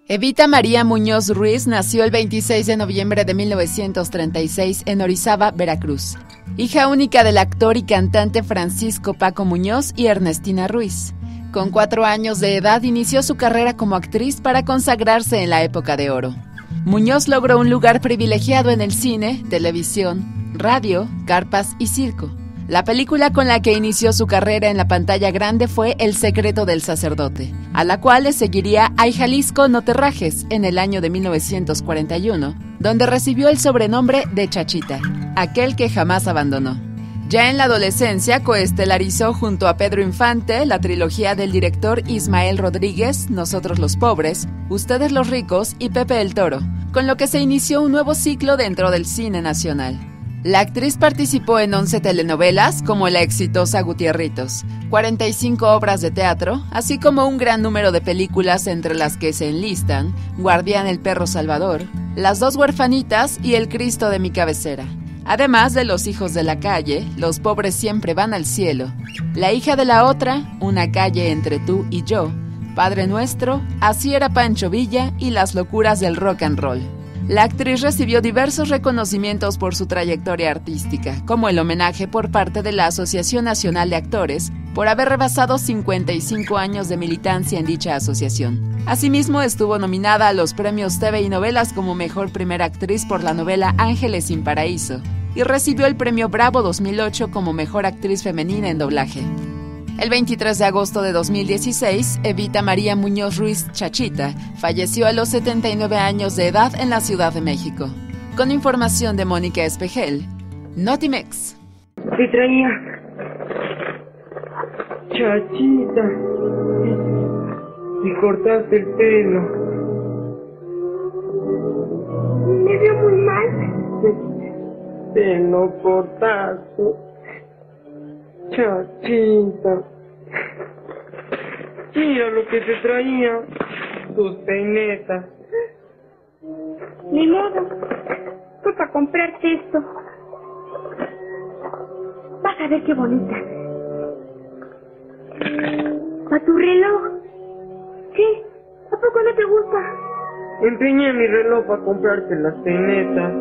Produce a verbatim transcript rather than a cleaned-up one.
Evita María Muñoz Ruiz nació el veintiséis de noviembre de mil novecientos treinta y seis en Orizaba, Veracruz. Hija única del actor y cantante Francisco Paco Muñoz y Ernestina Ruiz. Con cuatro años de edad inició su carrera como actriz para consagrarse en la época de oro. Muñoz logró un lugar privilegiado en el cine, televisión, radio, carpas y circo. La película con la que inició su carrera en la pantalla grande fue El secreto del sacerdote, a la cual le seguiría Ay Jalisco, no te rajes, en el año de mil novecientos cuarenta y uno, donde recibió el sobrenombre de Chachita, aquel que jamás abandonó. Ya en la adolescencia coestelarizó junto a Pedro Infante la trilogía del director Ismael Rodríguez, Nosotros los pobres, Ustedes los ricos y Pepe el Toro, con lo que se inició un nuevo ciclo dentro del cine nacional. La actriz participó en once telenovelas, como la exitosa Gutierritos, cuarenta y cinco obras de teatro, así como un gran número de películas entre las que se enlistan Guardián el perro Salvador, Las dos huerfanitas y El Cristo de mi cabecera. Además de Los hijos de la calle, Los pobres siempre van al cielo, La hija de la otra, Una calle entre tú y yo, Padre nuestro, Así era Pancho Villa y Las locuras del rock and roll. La actriz recibió diversos reconocimientos por su trayectoria artística, como el homenaje por parte de la Asociación Nacional de Actores por haber rebasado cincuenta y cinco años de militancia en dicha asociación. Asimismo, estuvo nominada a los premios T V y Novelas como Mejor Primera Actriz por la novela Ángeles sin Paraíso y recibió el premio Bravo dos mil ocho como Mejor Actriz Femenina en Doblaje. El veintitrés de agosto de dos mil dieciséis, Evita María Muñoz Ruiz Chachita falleció a los setenta y nueve años de edad en la Ciudad de México. Con información de Mónica Espejel, Notimex. ¿Qué traía? Chachita, me cortaste el pelo. Me veo muy mal. Te lo cortaste. Chachita, mira lo que te traía, tus peinetas. Ni modo, fue para comprarte esto. Vas a ver qué bonita. ¿Para tu reloj? ¿Qué? ¿A poco no te gusta? Empeñé mi reloj para comprarte las peinetas.